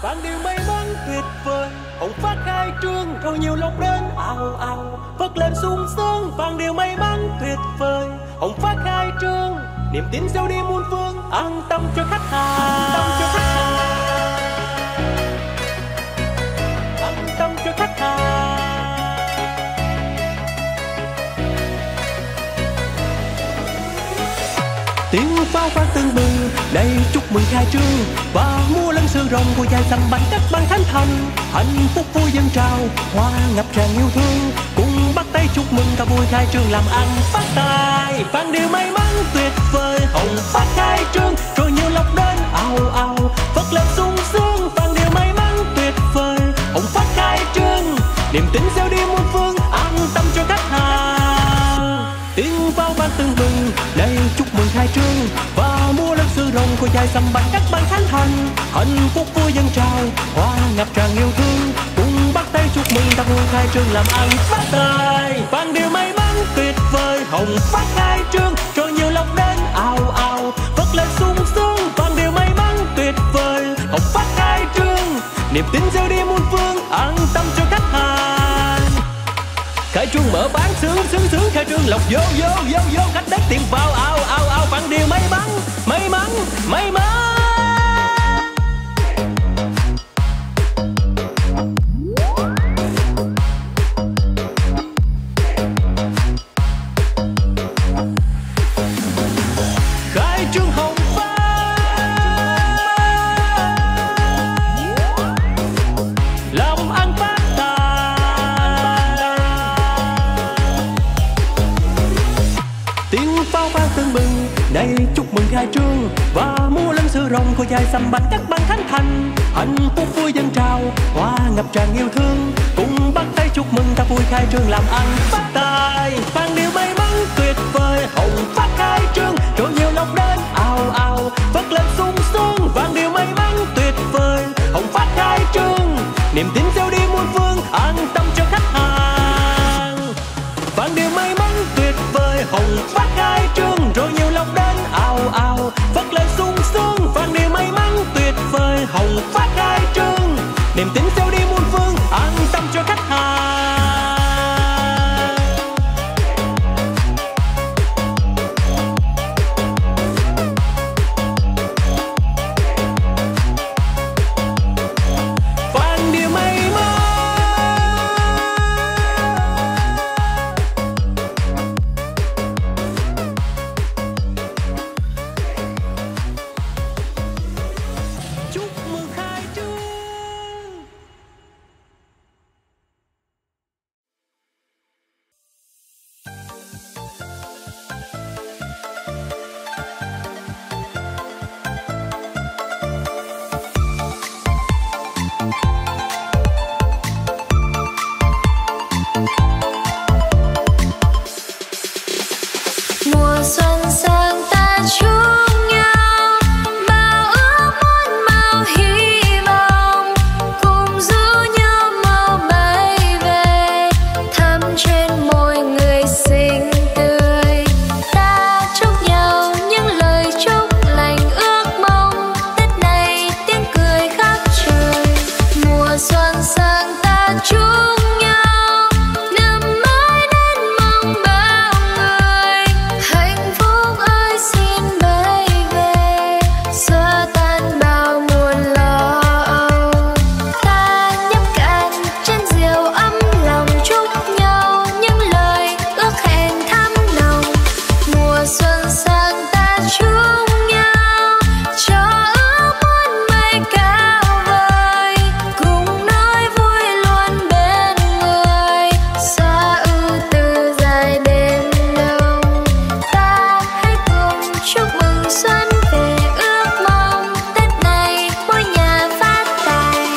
Vạn điều may mắn tuyệt vời, hồng phát khai trương, rồi nhiều lộc đến ào ào, vất lên sung sướng. Vạn điều may mắn tuyệt vời, hồng phát khai trương, niềm tin gieo đi muôn phương, an tâm cho khách hàng, an tâm cho khách hàng. Tiếng pháo vang tưng bừng, đây chúc mừng khai trương và mua lân sư rồng của dài xanh bánh các ban thánh thành. Hạnh phúc vui dâng trào, hoa ngập tràn yêu thương, cùng bắt tay chúc mừng ta vui khai trương làm ăn phát tài. Vạn điều may mắn tuyệt vời, hồng phát khai trương, rồi nhiều lộc đến ào ào, vất lên sung sướng. Vạn điều may mắn tuyệt vời, hồng phát khai trương, niềm tin gieo đi muôn phương, an tâm cho khách hàng. Tiếng pháo vang tưng bừng, đây chúc mừng khai trương và mua lân sư rồng của dài xăm bánh các ban thánh thành. Hạnh phúc vui dâng trào, hoa ngập tràn yêu thương, cùng bắt tay chúc mừng ta vui khai trương làm ăn phát tài. Vạn điều may mắn tuyệt vời, hồng phát khai trương, rồi nhiều lộc đến ào ào, vất lên sung sướng. Vạn điều may mắn tuyệt vời, hồng phát khai trương, niềm tin gieo đi muôn phương, an tâm cho khách hàng. Khai trương mở bán sướng sướng sướng, khai trương lộc vô vô vô vô, khách đến tiền vào ao ao ao. Vạn điều may mắn may mắn may mắn. Khai trương hồng phát, làm ăn phát tài. Tiếng pháo vang tưng bừng, đây chúc mừng khai trương và mua lân sư rồng của dài xăm bánh các ban thánh thành. Hạnh phúc vui dâng trào, hoa ngập tràn yêu thương, cùng bắt tay chúc mừng ta vui khai trương làm ăn phát tài. Vạn điều may mắn tuyệt vời, hồng phát khai trương, rồi nhiều lộc đến ào ào, vất lên sung sướng. Vạn điều may mắn tuyệt vời, hồng phát khai trương, niềm tin gieo đi muôn phương, an tâm cho khách hàng. Vạn điều may mắn tuyệt vời, hồng phát khai trương, rồi nhiều lộc đến ào ào, vất lên sung sướng. Vạn điều may mắn tuyệt vời, hồng phát khai trương, niềm tin gieo đi muôn phương, an tâm cho khách hàng. Vạn điều may mắn. Chúc mừng khai trương. Mùa xuân sang ta chúc nhau bao ước muốn bao hy vọng, cùng giữ nhau mau bay về, thắm trên môi người xinh tươi. Ta chúc nhau những lời chúc lành ước mong, Tết này tiếng cười khắp trời. Mùa xuân sang ta chúc nhau năm mới đến mong bao người, hạnh phúc ơi xin bay về, xua tan bao muôn lo âu. Ta nhấp cạn chén rượu ấm lòng, chúc nhau những lời ước hẹn thắm nồng. Mùa xuân sang ta chúc nhau cho ước muốn bay cao vời, cùng nói vui luôn bên người, xóa ưu tư dài đêm đông. Ta hãy cùng chúc mừng xuân về, ước mong Tết này mỗi nhà phát tài.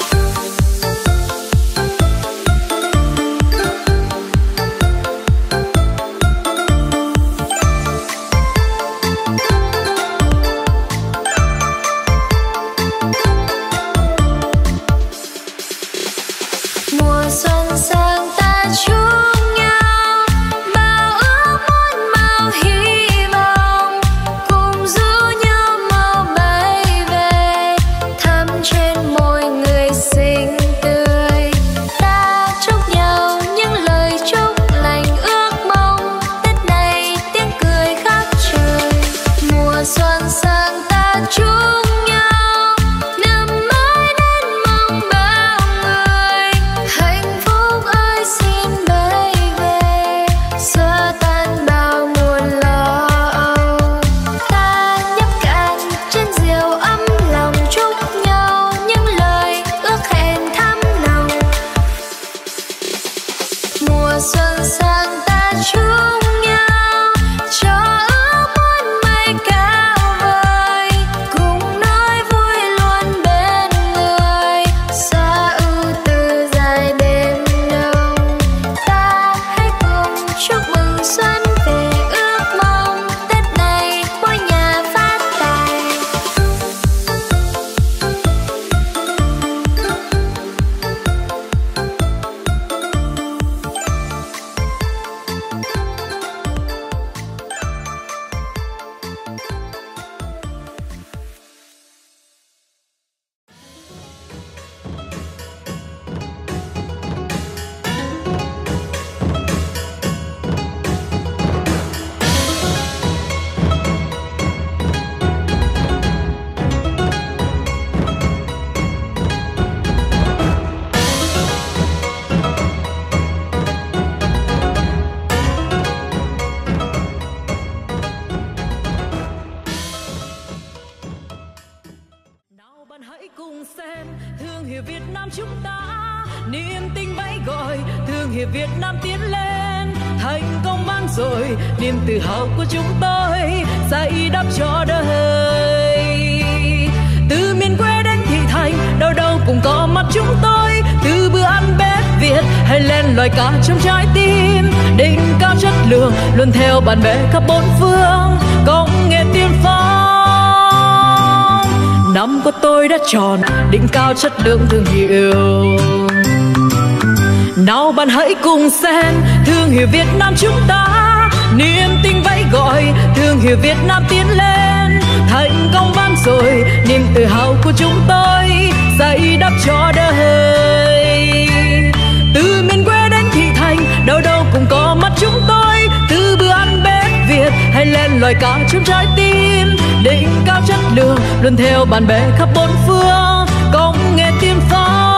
Mùa xuân sang ta chúc nhau bao ước muốn bao hy vọng, cùng giữ nhau mau bay về, thắm trên môi niềm tin vẫy gọi, thương hiệu Việt Nam tiến lên, thành công vang rồi, niềm tự hào của chúng tôi xây đắp cho đời. Từ miền quê đến thị thành, đâu đâu cũng có mặt chúng tôi. Từ bữa ăn bếp Việt hay lên loài cá trong trái tim, đỉnh cao chất lượng luôn theo bạn bè khắp bốn phương, công nghệ tiên phong. Năm của tôi đã tròn, đỉnh cao chất lượng thương hiệu. Nào bạn hãy cùng xem thương hiệu Việt Nam chúng ta, niềm tin vẫy gọi, thương hiệu Việt Nam tiến lên, thành công vang rồi, niềm tự hào của chúng tôi xây đắp cho đời. Từ miền quê đến thị thành, đâu đâu cũng có mặt chúng tôi. Từ bữa ăn bếp Việt hay lên loài cá trong trái tim, đỉnh cao chất lượng luôn theo bạn bè khắp bốn phương, công nghệ tiên phong.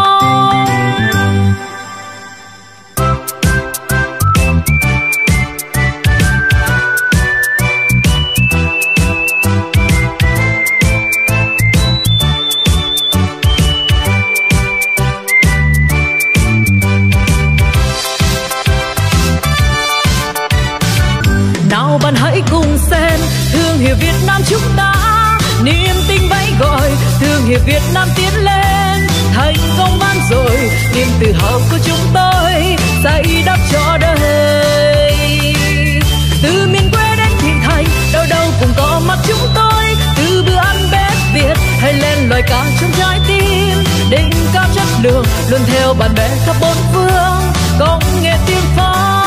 Nào bạn hãy cùng xem thương hiệu Việt Nam chúng ta, niềm tin vẫy gọi, thương hiệu Việt Nam tiến lên, thành công vang rồi, niềm tự hào của chúng tôi xây đắp cho đời. Từ miền quê đến thị thành, đâu đâu cũng có mặt chúng tôi. Từ bữa ăn bếp Việt hay lên loài cá trong trái tim, đỉnh cao chất lượng luôn theo bạn bè khắp bốn phương, công nghệ tiên phong.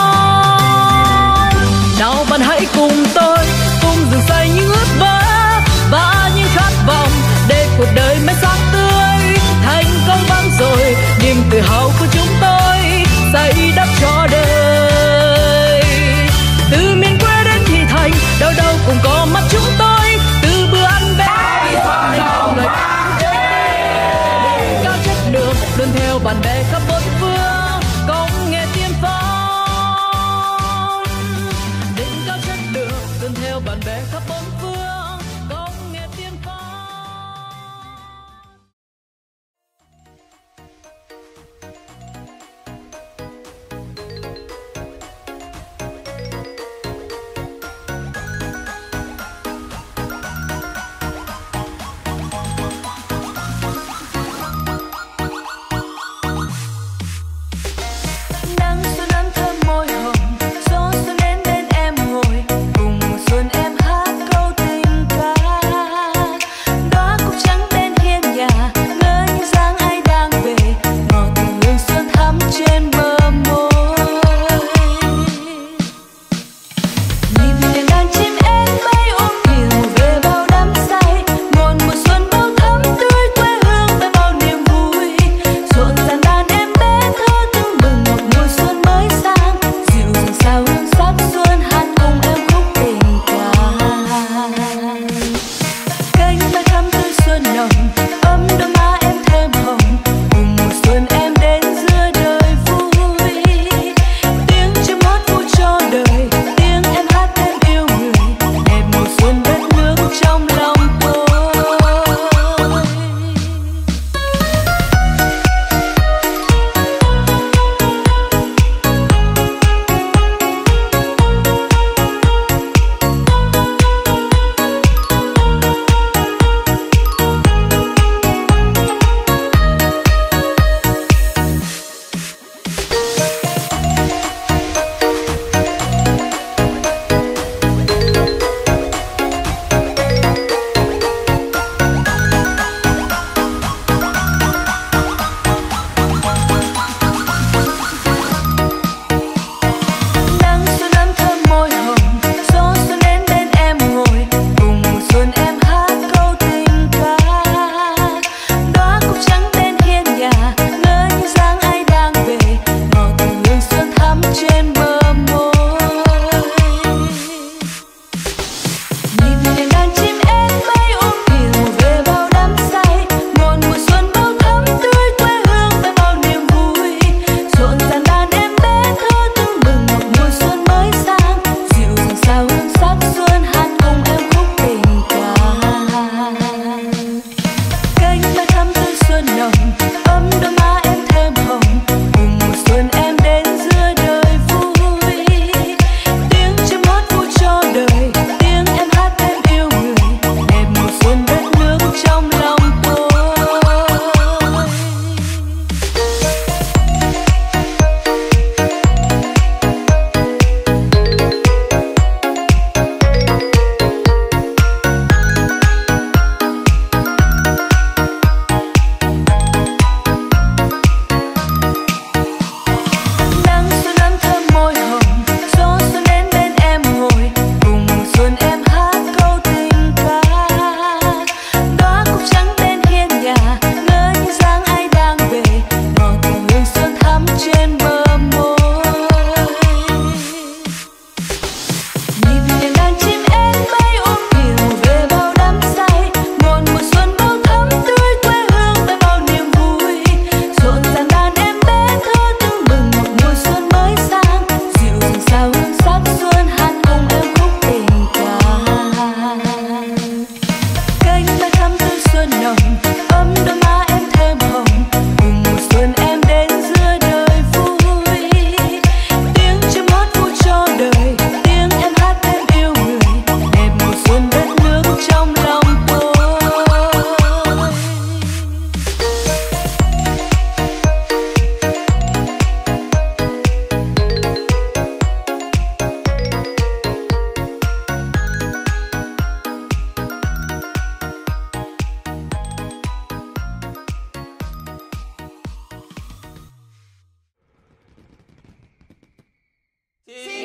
Nào bạn hãy cùng tôi, cùng dựng xây những ước mơ và những khát vọng, để cuộc đời mãi sáng tươi, thành công vang rồi, niềm tự hào của chúng tôi xây đắp cho đời. Từ miền quê đến thị thành, đâu đâu cũng có mặt chúng tôi. Từ bữa ăn bếp Việt hay không lời cao chất lượng luôn theo bạn bè khắp bốn phương, công nghệ tiên phong. Đỉnh cao chất lượng luôn theo bạn bè khắp bốn phương, công nghệ tiên phong.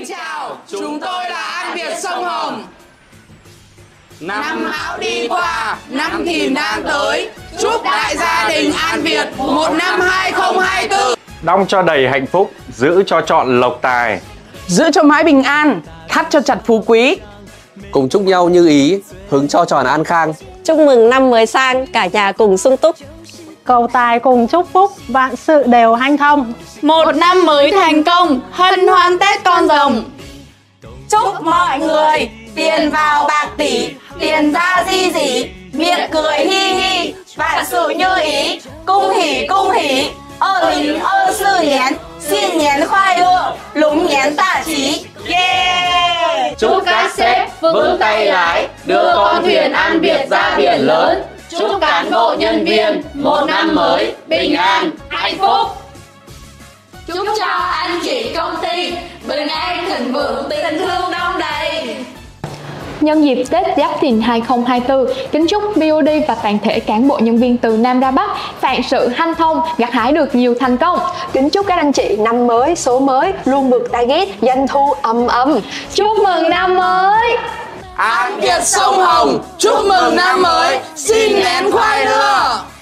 Xin chào, chúng tôi là An Việt Sông Hồng. Năm Mão đi qua, năm Thìn đang tới. Chúc đại gia đình An Việt một năm 2024 đong cho đầy hạnh phúc, giữ cho trọn lộc tài, giữ cho mãi bình an, thắt cho chặt phú quý. Cùng chúc nhau như ý, hứng cho tròn an khang. Chúc mừng năm mới sang, cả nhà cùng sung túc. Cầu tài cùng chúc phúc, vạn sự đều hanh thông. Một năm mới thành công, hân hoan Tết Con Rồng. Chúc mọi người tiền vào bạc tỷ, tiền ra di dỉ, miệng cười hi hi, vạn sự như ý, cung hỉ cung hỉ. 2024年 新年快乐，龙年大吉，耶！ Chúc các sếp vững tay lái, đưa con thuyền An Việt ra biển lớn. Chúc cán bộ nhân viên một năm mới bình an, hạnh phúc. Chúc cho anh chị công ty bình an thịnh vượng, tình thương đong đầy. Nhân dịp Tết Giáp Thìn 2024, kính chúc BOD và toàn thể cán bộ nhân viên từ Nam ra Bắc vạn sự hanh thông, gặt hái được nhiều thành công. Kính chúc các anh chị năm mới, số mới luôn vượt target, doanh thu ầm ầm. Chúc mừng năm mới! An Việt Sông Hồng chúc mừng năm mới, xin nén khoai lưa.